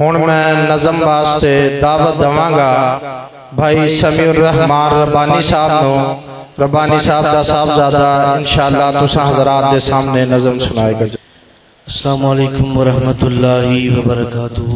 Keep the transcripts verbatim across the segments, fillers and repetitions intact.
ہون میں نظم واسطے دعوت دمانگا بھائی سمیع الرحمان ربانی صاحب نو ربانی صاحب دا صاحب زادہ انشاءاللہ تسا حضرات دے سامنے نظم سنائے گا۔ السلام علیکم ورحمت اللہ وبرکاتہ۔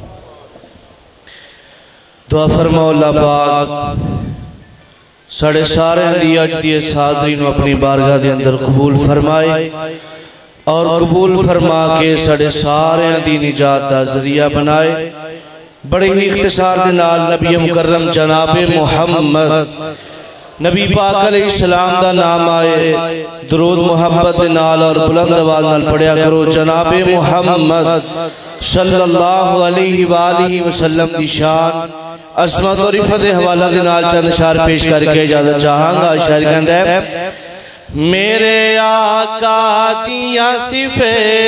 دعا فرماؤ اللہ پاک ساڑھے سارے دی اجدی صادرین اپنی بارگاہ دے اندر قبول فرمائے اور قبول فرما کے ساڑھے سارے دی نجات دا ذریعہ بنائے۔ بڑے ہی اختصار دے نال نبی مکرم جناب محمد نبی پاک علیہ السلام دا نام آئے، درود محبت دے نال اور بلند آواز نال پڑھیا کرو۔ جناب محمد صلی اللہ علیہ وآلہ وسلم دی شان عظمت اور عفت حوالہ دے نال چند اشعار پیش کر کے اجازت چاہاں گا۔ شاعر کہندا ہے میرے آقا دیا صفتاں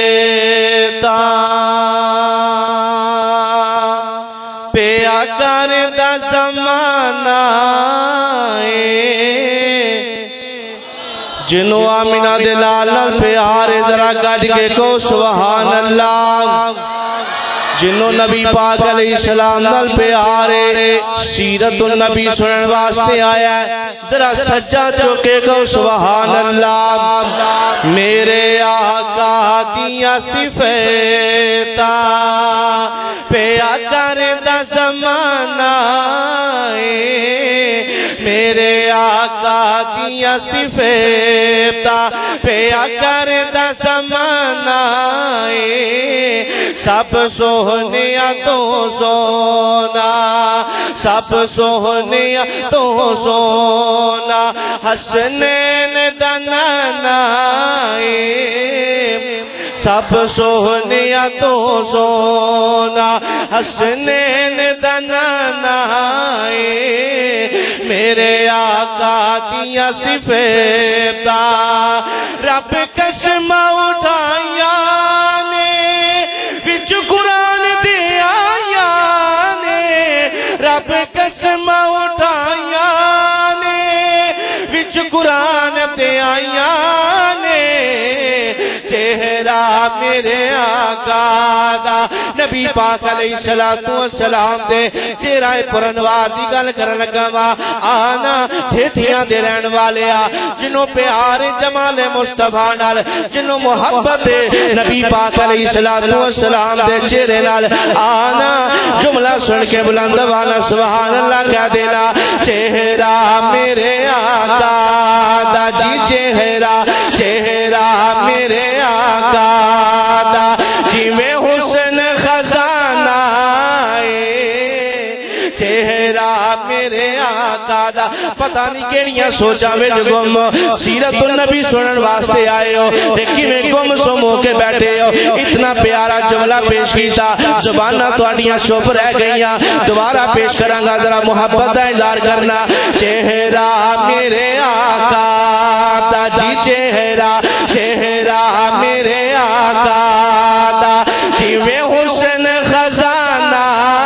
پیا کردا زمانہ جنو آمینہ دے لال پیارے ذرا کٹ کے کو سبحان اللہ۔ جنو نبی پاک علیہ السلام نال پیارے سیرت النبی سنن واسطے آیا ہے ذرا سجا چوکے کو سبحان اللہ۔ میرے آقا دیا صفتاں پیا کردا زمانہ میرے آقا دیا صفتاں پیا کردا زمانہ سب سوہنیا تو سونا سب سوہنیا تو سونا حسنین دنانا سب سوہنیا تو سونا حسنین دنانا میرے آقا دیا صفتاں رب قسم اٹھایا قرآن دے آیا نے رب قسم اٹھایا نے وچ قرآن دے آیا نے چہرہ میرے آقا دا نبی پاک علیہ السلام دے چہرہ پرنوار دی گل کرن لگا وا آنا ٹھیٹھیاں دے رہن والے آ جنوں پیار جمال مصطفیٰ نال جنوں محبت نبی پاک علیہ السلام دے چہرے نال آنا جملہ سن کے بلند وانا سبحان اللہ کہہ دینا چہرہ میرے آقا دا جی چہرہ چہرہ میرے آقا دا جی میں حسن خزانہ چہرہ میرے آقا دا پتہ نہیں کیڑیاں سوچا میں جو گم سیرت النبی سنن واسطے آئے ہو لیکن میں گم سو موقع بیٹھے ہو اتنا پیارا جملہ پیش کیتا زبانہ تو آنیاں شوپ رہ گئیاں دوبارہ پیش کرانگا ذرا محبت دا اظہار کرنا چہرہ میرے آقا دا جی چہرہ چہرہ میرے آقا دا جی میں حسن خزانہ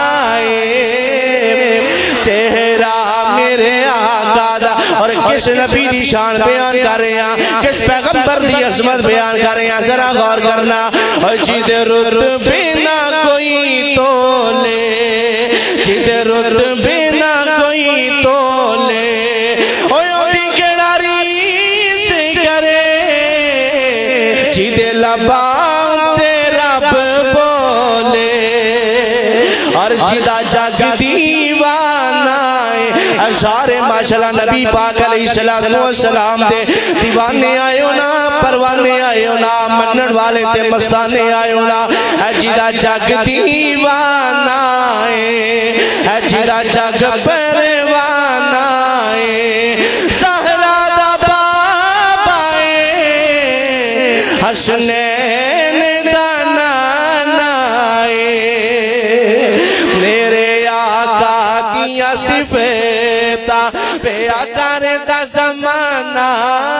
چہرہ میرے آقا دا اور کس نبی دی شان بیان کر رہے ہیں کس پیغمبر دی عظمت بیان کر رہے ہیں ذرا غور کرنا جید رتبے نہ کوئی تولے جید رتبے نہ کوئی تولے اوہ کڑاری سے کرے جید لبان تے رب بولے اور جیدہ جگ دیوانہ اشار ماشاءاللہ نبی پاک علیہ السلام دے دیوانے آئے ہونا پروانے آئے ہونا منن والے تے مستانے آئے ہونا جیدہ جگ دیوانہ ہے جیدہ جگ پروانہ سہرہ دا بابا حسنین دنانا میرے آقا دیا صفتاں پیا کردا زمانہ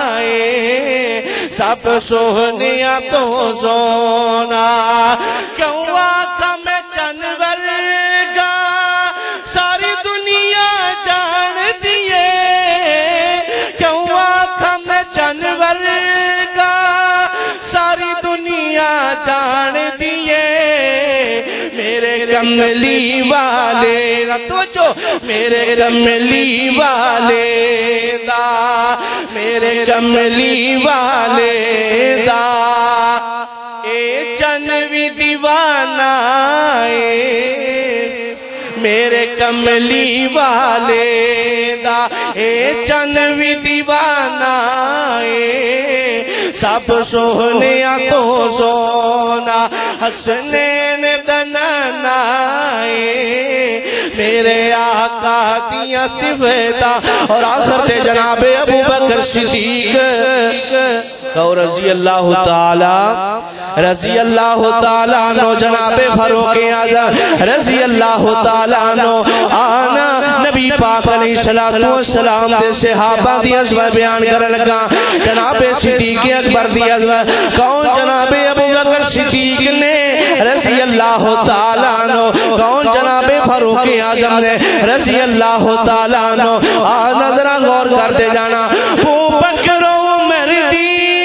سب سوہنیا تو سونا کیوں آقا میں جانور گا ساری دنیا جان دیے کیوں آقا میں جانور گا ساری دنیا جان دیے میرے کملی والے توجہ میرے کملی والے دا میرے کملی والے دا اے جنوی دیوانہ اے میرے کملی والے دا اے جنوی دیوانہ اے سب سوہنیا تو سونا حسنین دنانا اے میرے آقا دیا صفتا اور آخر جناب ابو بکر صدیق کہو رضی اللہ تعالی رضی اللہ تعالیٰ عنہ جناب فاروق اعظم رضی اللہ تعالیٰ عنہ آنا نبی پاک علیہ السلام دے صحابہ دی عظمت بیان کر لگا جناب صدیق اکبر دی عظمت کون جناب ابو بکر صدیق نے رضی اللہ تعالیٰ عنہ کون جناب فاروق اعظم نے رضی اللہ تعالیٰ عنہ آنا ذرا غور کرتے جانا ابو بکر عمر دی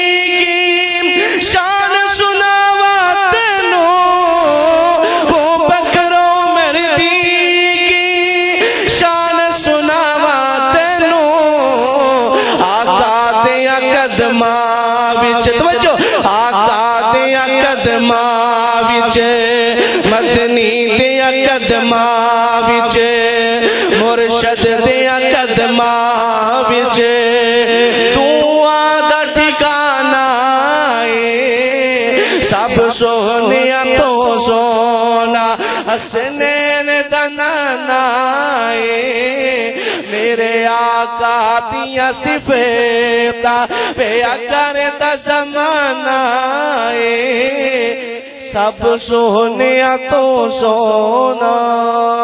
مدنی دیا قدمہ وچ مرشد دیا قدمہ وچ تو آدھا ٹھکانا اے سب سونیا تو سونا حسنین دنانا اے میرے آقا دیا صفتا پیا کرتا زمانہ اے سب سونیا تو سونا